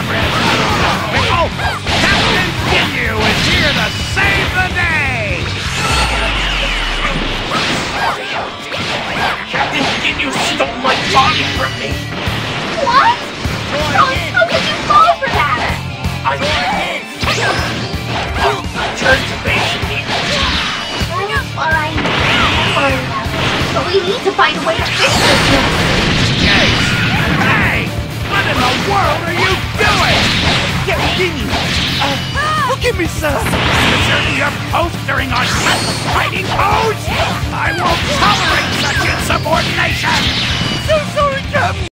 Oh, Captain Ginyu is here to save the day! Captain Ginyu stole my body from me! What? How could you fall for that? I did! Turn to base immediately! Fine. But we need to find a way to fix this. Jeez! Hey! What in the world are you doing? Captain Ginyu! Forgive me, sir! Deserting your post during our fighting pose? I won't tolerate such insubordination! So sorry, Captain!